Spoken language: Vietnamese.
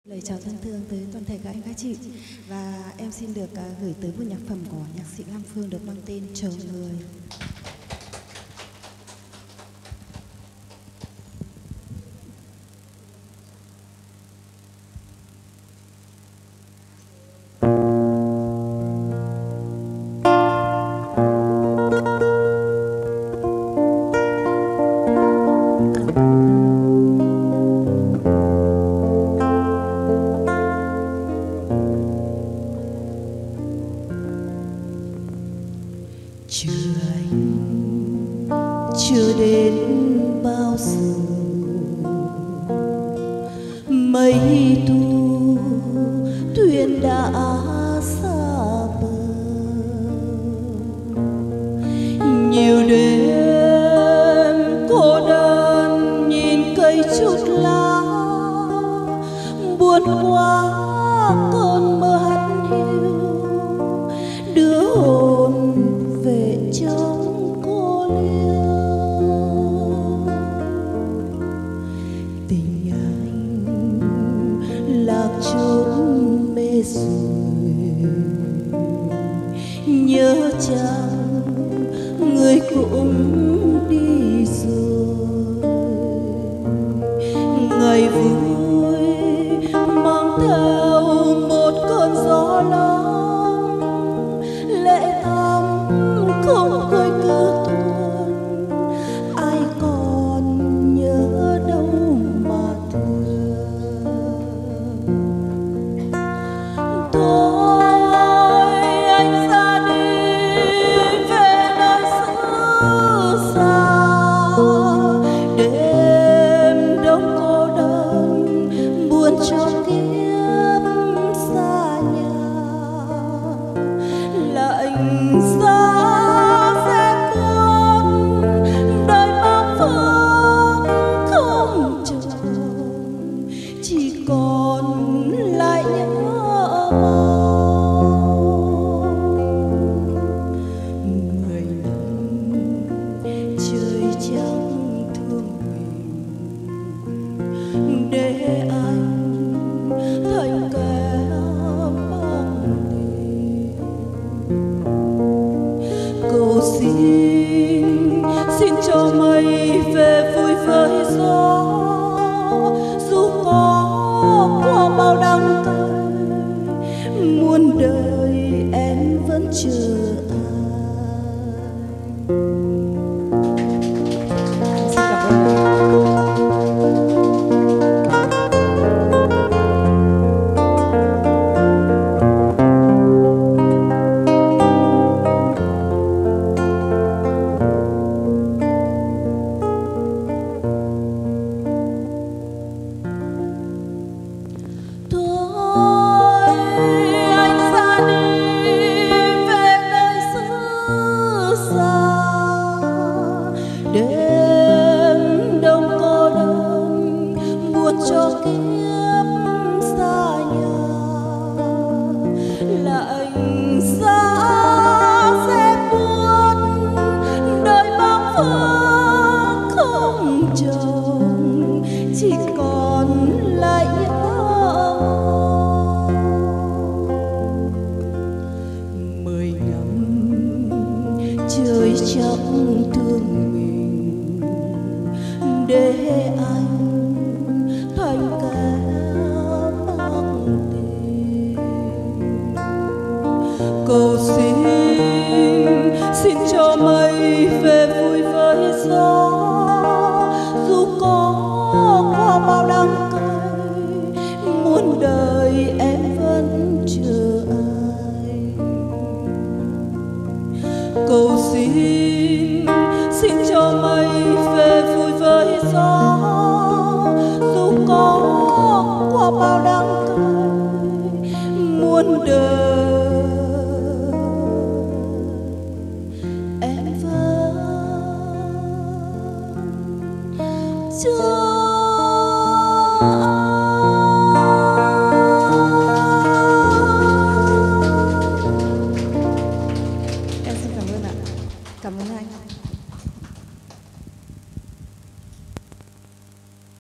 Lời chào thân thương tới toàn thể các anh các chị, và em xin được gửi tới một nhạc phẩm của nhạc sĩ Lam Phương được mang tên Chờ Người. Chờ anh chưa đến bao giờ, mây thu thuyền đã xa bờ. Nhiều đêm cô đơn nhìn cây chút lá, buồn quá cơn mơ hắt hiu, đưa hồn về trong cô liêu. Tình anh lạc chốn mê rồi, nhớ chăng người cũng đi rồi. Ngày vui mang theo một cơn gió lớn, lệ thắm không quay cứ tuôn, ai còn nhớ đâu mà thương. Thôi anh ra đi về nơi xứ xa, đêm đông cô đơn buồn cho kiếp xa nhà. Lạnh giá sẽ cuốn đời bao phương không tròn, chỉ còn lại nhớ mong. Người nắng trời trắng thương mình, để anh thành kẻ mang tình. Cầu xin cho mây về vui với gió, dù có qua bao đắng cay, muôn đời em vẫn chờ.